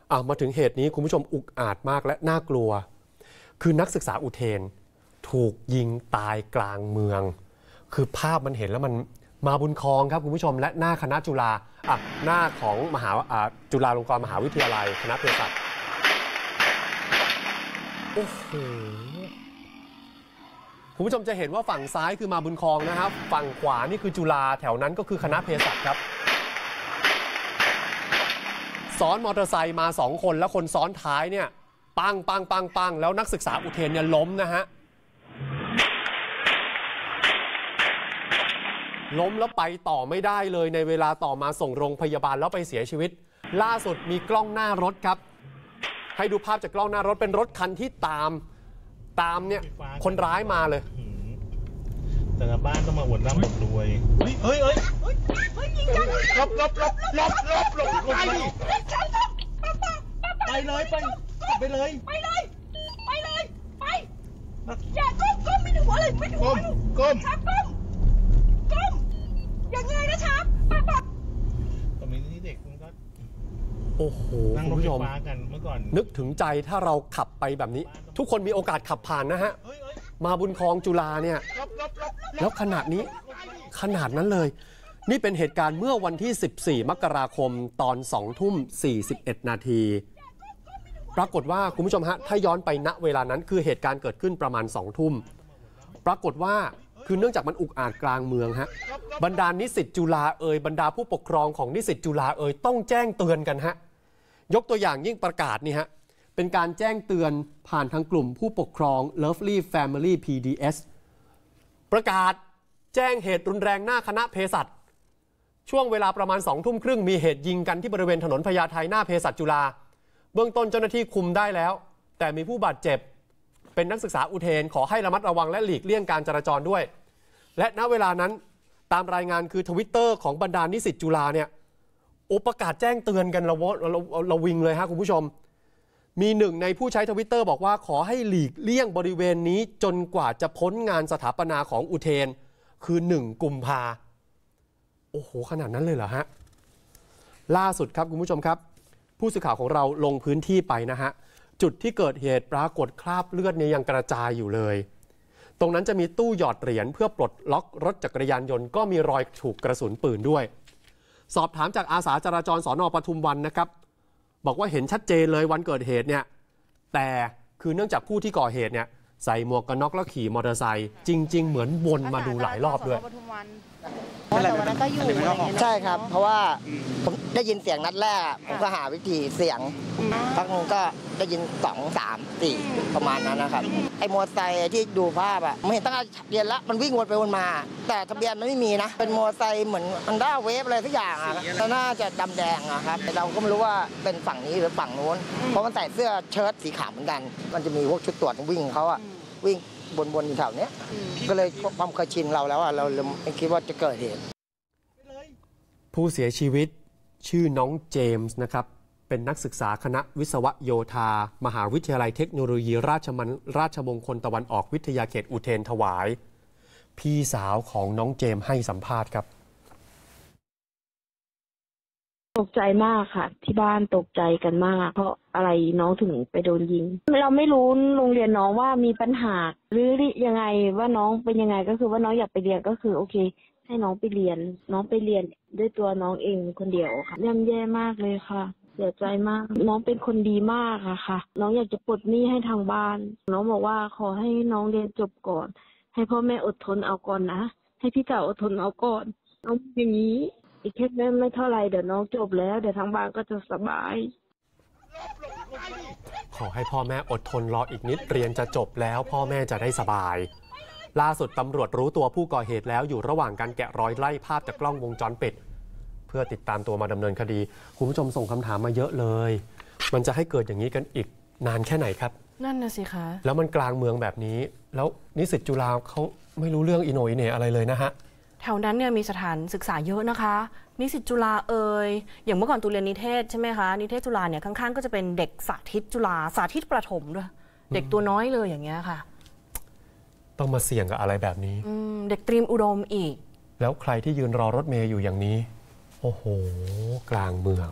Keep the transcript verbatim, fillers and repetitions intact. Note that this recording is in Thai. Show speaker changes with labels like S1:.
S1: อ่ะมาถึงเหตุนี้คุณผู้ชมอุกอาจมากและน่ากลัวคือนักศึกษาอุเทนถูกยิงตายกลางเมืองคือภาพมันเห็นแล้วมันมาบุญครองครับคุณผู้ชมและหน้าคณะจุฬาอ่ะหน้าของมหาอ่ะจุฬาลงกรณ์มหาวิทยาลัยคณะเภสัชโอ้โหคุณผู้ชมจะเห็นว่าฝั่งซ้ายคือมาบุญครองนะครับฝั่งขวานี่คือจุฬาแถวนั้นก็คือคณะเภสัชครับซ้อนมอเตอร์ไซค์มาสองคนแล้วคนซ้อนท้ายเนี่ยปังปังปังปังแล้วนักศึกษาอุเทนเนี่ยล้มนะฮะล้มแล้วไปต่อไม่ได้เลยในเวลาต่อมาส่งโรงพยาบาลแล้วไปเสียชีวิตล่าสุดมีกล้องหน้ารถครับให้ดูภาพจากกล้องหน้ารถเป็นรถคันที่ตามตามเนี่ยคนร้ายมาเลย
S2: แต่ละบ้านต้องมาอวดร่ำอวดรวยเฮ้ยเฮ้ยเฮ้ยเฮ้ยยิงกันลบลบลบลบลบลบไปดิไปเลยไปไปเลยไปเลยไปเลยไปอย่าก้มก้มไม่ถึงหัวเลยไม่ถึงหัวก้มชับก้มก้มอย่างเงยนะชับปั๊บปั๊บตอนนี้ที่เด็กมันก็
S1: โอ้โหคุณผู้ชมนึกถึงใจถ้าเราขับไปแบบนี้ทุกคนมีโอกาสขับผ่านนะฮะมาบุญครองจุฬาเนี่ยแล้วขนาดนี้ขนาดนั้นเลยนี่เป็นเหตุการณ์เมื่อวันที่สิบสี่มกราคมตอนสองทุ่มสี่สิบเอ็ดนาทีปรากฏว่าคุณผู้ชมฮะถ้าย้อนไปณเวลานั้นคือเหตุการณ์เกิดขึ้นประมาณสองทุ่มปรากฏว่าคือเนื่องจากมันอุกอาจกลางเมืองฮะบรรดานิสิตจุฬาเอ่ยบรรดาผู้ปกครองของนิสิตจุฬาเอ่ยต้องแจ้งเตือนกันฮะยกตัวอย่างยิ่งประกาศนี่ฮะเป็นการแจ้งเตือนผ่านทางกลุ่มผู้ปกครอง Lovely Family พี ดี เอส ประกาศแจ้งเหตุรุนแรงหน้าคณะเภสัชช่วงเวลาประมาณสองทุ่มครึ่งมีเหตุยิงกันที่บริเวณถนนพญาไทหน้าเภสัชจุฬาเบื้องต้นเจ้าหน้าที่คุมได้แล้วแต่มีผู้บาดเจ็บเป็นนักศึกษาอุเทนขอให้ระมัดระวังและหลีกเลี่ยงการจราจรด้วยและณเวลานั้นตามรายงานคือทวิตเตอร์ของบรรดานิสิตจุฬาเนี่ยโอประกาศแจ้งเตือนกันระวระวิงเลยฮะคุณผู้ชมมีหนึ่งในผู้ใช้ทวิตเตอร์บอกว่าขอให้หลีกเลี่ยงบริเวณนี้จนกว่าจะพ้นงานสถาปนาของอุเทนคือหนึ่งกุมภาโอ้โหขนาดนั้นเลยเหรอฮะล่าสุดครับคุณผู้ชมครับผู้สื่อข่าวของเราลงพื้นที่ไปนะฮะจุดที่เกิดเหตุปรากฏคราบเลือดเนี่ยยังกระจายอยู่เลยตรงนั้นจะมีตู้หยอดเหรียญเพื่อปลดล็อกรถจักรยานยนต์ก็มีรอยถูกกระสุนปืนด้วยสอบถามจากอาสาจราจรสน.ปทุมวันนะครับบอกว่าเห็นชัดเจนเลยวันเกิดเหตุเนี่ยแต่คือเนื่องจากผู้ที่ก่อเหตุเนี่ยใส่หมวกกันน็อกแล้วขี่มอเตอร์ไซค์จริงๆเหมือนวนมาดูหลายรอบด้วย
S3: แต่วันนั้นก็อยู่ใช่ครับเพราะว่าผมได้ยินเสียงนัดแรกผมก็หาวิธีเสียงพักนึงก็ได้ยินสองสามสี่ประมาณนั้นนะครับไอ้มอเตอร์ไซค์ที่ดูภาพอ่ะไม่เห็นตั้งแต่เรียนละมันวิ่งวนไปวนมาแต่ทะเบียนมันไม่มีนะเป็นมอเตอร์ไซค์เหมือนอันด้าเวฟอะไรทุกอย่างอ่ะน่าจะดำแดงอะครับเราก็ไม่รู้ว่าเป็นฝั่งนี้หรือฝั่งนู้นเพราะมันใส่เสื้อเชิ้ตสีขาวเหมือนกันมันจะมีพวกชุดตรวจวิ่งเขาอ่ะวิ่งบนๆอยู่แถวเนี้ยก็เลยความเคยชินเราแล้วอ่ะเราไม่คิดว่าจะเกิดเหตุ
S1: ผู้เสียชีวิตชื่อน้องเจมส์นะครับเป็นนักศึกษาคณะวิศวโยธามหาวิทยาลัยเทคโนโลยีราชมันราชมงคลตะวันออกวิทยาเขตอุเทรนถวายพี่สาวของน้องเจมส์ให้สัมภาษณ์ครับ
S4: ตกใจมากค่ะที่บ้านตกใจกันมากเพราะอะไรน้องถึงไปโดนยิงเราไม่รู้โรงเรียนน้องว่ามีปัญหาหรือยังไงว่าน้องเป็นยังไงก็คือว่าน้องอยากไปเรียนก็คือโอเคให้น้องไปเรียนน้องไปเรียนด้วยตัวน้องเองคนเดียวค่ะย่ำแย่มากเลยค่ะเสียใจมากน้องเป็นคนดีมากอะค่ะน้องอยากจะปลดหนี้ให้ทางบ้านน้องบอกว่าขอให้น้องเรียนจบก่อนให้พ่อแม่อดทนเอาก่อนนะให้พี่สาวอดทนเอาก่อนน้องอย่างนี้อีกแค่ไม่ไม่เท่าไรเดี๋ยวน้องจบแล้วเดี๋ยวทางบ้านก็จะสบาย
S1: ขอให้พ่อแม่อดทนรออีกนิดเรียนจะจบแล้วพ่อแม่จะได้สบายล่าสุดตำรวจรู้ตัวผู้ก่อเหตุแล้วอยู่ระหว่างการแกะรอยไล่ภาพจากกล้องวงจรปิดเพื่อติดตามตัวมาดำเนินคดีคุณผู้ชมส่งคำถามมาเยอะเลยมันจะให้เกิดอย่างนี้กันอีกนานแค่ไหนครับ
S5: นั่นน่ะสิคะ
S1: แล้วมันกลางเมืองแบบนี้แล้วนิสิตจุฬาเขาไม่รู้เรื่องอิโนอิเหน่อะไรเลยนะฮะ
S5: แถวนั้นเนี่ยมีสถานศึกษาเยอะนะคะนิสิตจุฬาเอ่ยอย่างเมื่อก่อนตูเรียนนิเทศใช่ไหมคะนิเทศจุฬาเนี่ยข้างๆก็จะเป็นเด็กสาธิตจุฬาสาธิตประถมด้วยเด็กตัวน้อยเลยอย่างเงี้ยค่ะ
S1: ต้องมาเสี่ยงกับอะไรแบบนี้
S5: เด็กเตรียมอุดมอีก
S1: แล้วใครที่ยืนรอรถเมย์อยู่อย่างนี้โอ้โหกลางเมือง